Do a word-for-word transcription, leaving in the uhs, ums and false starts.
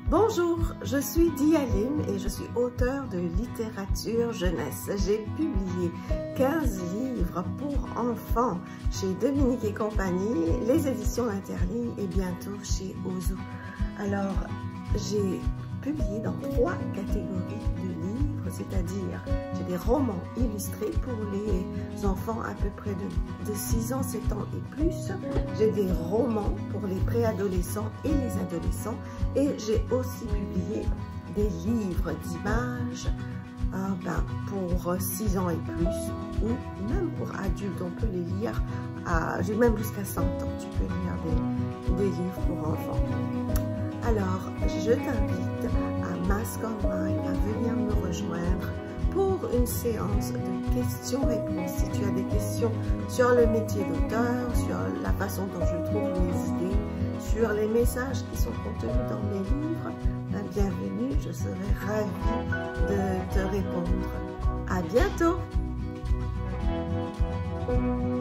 Bonjour, je suis Dialim et je suis auteure de littérature jeunesse. J'ai publié quinze livres pour enfants chez Dominique et compagnie, les éditions Interligne et bientôt chez Ozu. Alors, j'ai publié dans trois catégories de livres, c'est-à-dire j'ai des romans illustrés pour les enfants à peu près de, de six ans, sept ans et plus. J'ai des romans pour les préadolescents et les adolescents. Et j'ai aussi publié des livres d'images euh, ben, pour six ans et plus, ou même pour adultes. On peut les lire, j'ai même jusqu'à cent ans, tu peux lire des, des livres pour enfants. Alors, je t'invite à Mastermind, à venir me rejoindre pour une séance de questions-réponses. Si tu as des questions sur le métier d'auteur, sur la façon dont je trouve mes idées, sur les messages qui sont contenus dans mes livres, ben bienvenue, je serai ravie de te répondre. À bientôt!